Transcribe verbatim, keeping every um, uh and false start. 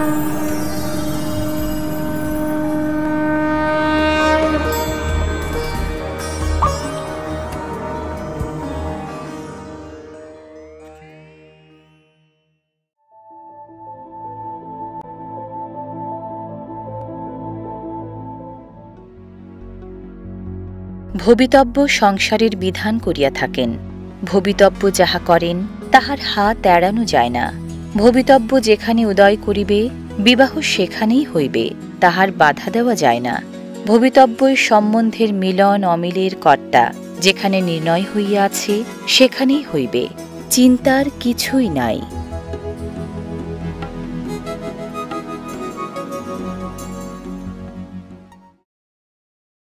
ভবিতব্য সংসারের বিধান করিয়া থাকেন। ভবিতব্য যাহা করেন তাহার হাত এড়ানো যায় না। ভবিতব্য যেখানে উদয় করিবে বিবাহ সেখানেই হইবে, তাহার বাধা দেওয়া যায় না। ভবিতব্যই সম্বন্ধের মিলন অমিলের কর্তা, যেখানে নির্ণয় হইয়াছে সেখানেই হইবে, চিন্তার কিছুই নাই।